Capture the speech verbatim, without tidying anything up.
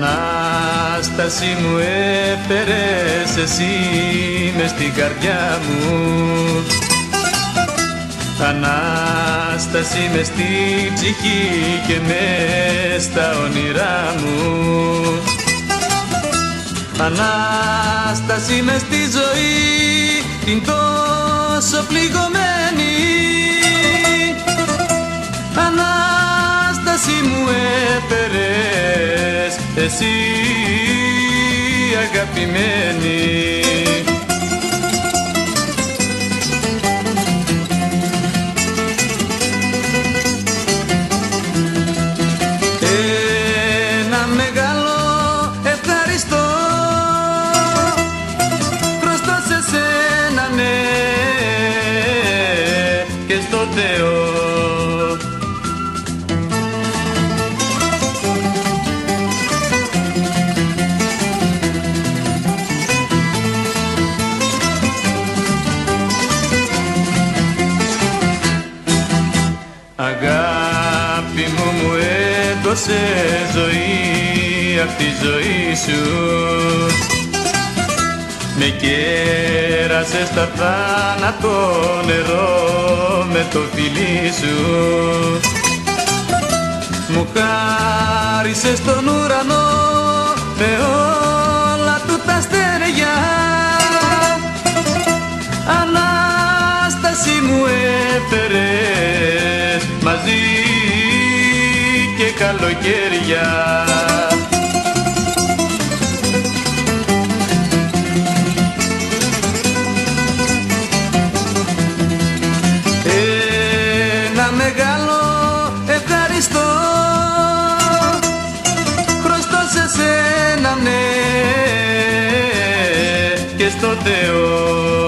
Ανάσταση μου έφερες εσύ μες στην καρδιά μου, Ανάσταση μες στην ψυχή και μες στα όνειρά μου, Ανάσταση μες στη ζωή την τόσο πληγωμένη, Ανάσταση μου έφερες εσύ αγαπημένη. Ένα μεγάλο ευχαριστώ χρωστώ σε σένα, ναι, και στο Θεό. Αγάπη μου, μου έδωσε ζωή απ' τη ζωή σου, με κέρασες στα θάνατο νερό με το φιλί σου, μου χάρισες τον ουρανό με όλα του τα αστέρια, Ανάσταση μου έφερες μαζί και καλοκαίρια. Ένα μεγάλο ευχαριστώ χρωστώ σε σένα, ναι, και στο Θεό.